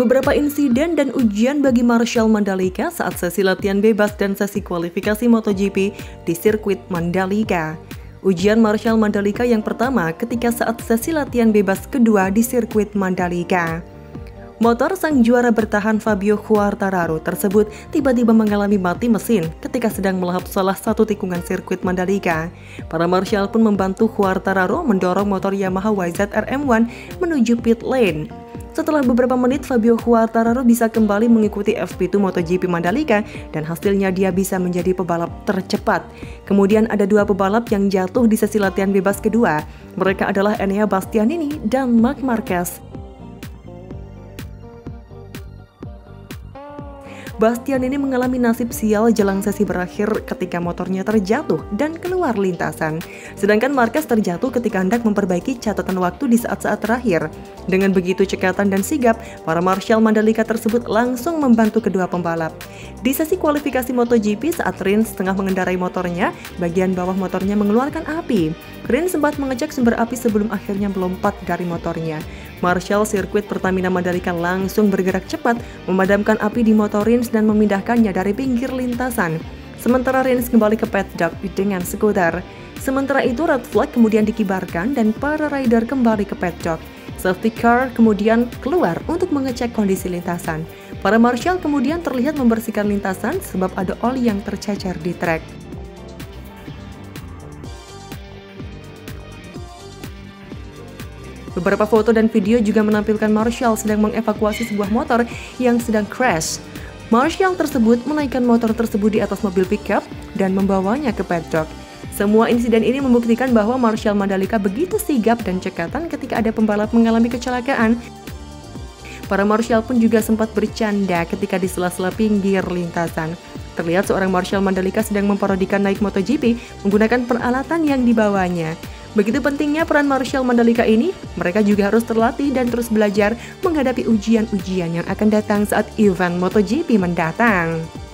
beberapa insiden dan ujian bagi Marshall Mandalika saat sesi latihan bebas dan sesi kualifikasi MotoGP di sirkuit Mandalika. Ujian Marshall Mandalika yang pertama ketika saat sesi latihan bebas kedua di sirkuit Mandalika. Motor sang juara bertahan Fabio Quartararo tersebut tiba-tiba mengalami mati mesin ketika sedang melahap salah satu tikungan sirkuit Mandalika. Para Marshall pun membantu Quartararo mendorong motor Yamaha YZR M1 menuju pit lane. Setelah beberapa menit, Fabio Quartararo bisa kembali mengikuti FP2 MotoGP Mandalika dan hasilnya dia bisa menjadi pebalap tercepat. Kemudian ada dua pebalap yang jatuh di sesi latihan bebas kedua. Mereka adalah Enea Bastianini dan Marc Marquez. Bastianini mengalami nasib sial jelang sesi berakhir ketika motornya terjatuh dan keluar lintasan. Sedangkan Marquez terjatuh ketika hendak memperbaiki catatan waktu di saat-saat terakhir. Dengan begitu cekatan dan sigap, para Marshall Mandalika tersebut langsung membantu kedua pembalap. Di sesi kualifikasi MotoGP saat Rins tengah mengendarai motornya, bagian bawah motornya mengeluarkan api. Rins sempat mengecek sumber api sebelum akhirnya melompat dari motornya. Marshall sirkuit Pertamina Mandalika langsung bergerak cepat memadamkan api di motor Rins dan memindahkannya dari pinggir lintasan. Sementara Rins kembali ke paddock dengan skuter. Sementara itu red flag kemudian dikibarkan dan para rider kembali ke paddock. Safety car kemudian keluar untuk mengecek kondisi lintasan. Para Marshall kemudian terlihat membersihkan lintasan sebab ada oli yang tercecer di trek. Beberapa foto dan video juga menampilkan Marshall sedang mengevakuasi sebuah motor yang sedang crash. Marshall tersebut menaikkan motor tersebut di atas mobil pickup dan membawanya ke paddock. Semua insiden ini membuktikan bahwa Marshall Mandalika begitu sigap dan cekatan ketika ada pembalap mengalami kecelakaan. Para Marshall pun juga sempat bercanda ketika di sela-sela pinggir lintasan. Terlihat seorang Marshall Mandalika sedang memparodikan naik MotoGP menggunakan peralatan yang dibawanya. Begitu pentingnya peran Marshall Mandalika ini, mereka juga harus terlatih dan terus belajar menghadapi ujian-ujian yang akan datang saat event MotoGP mendatang.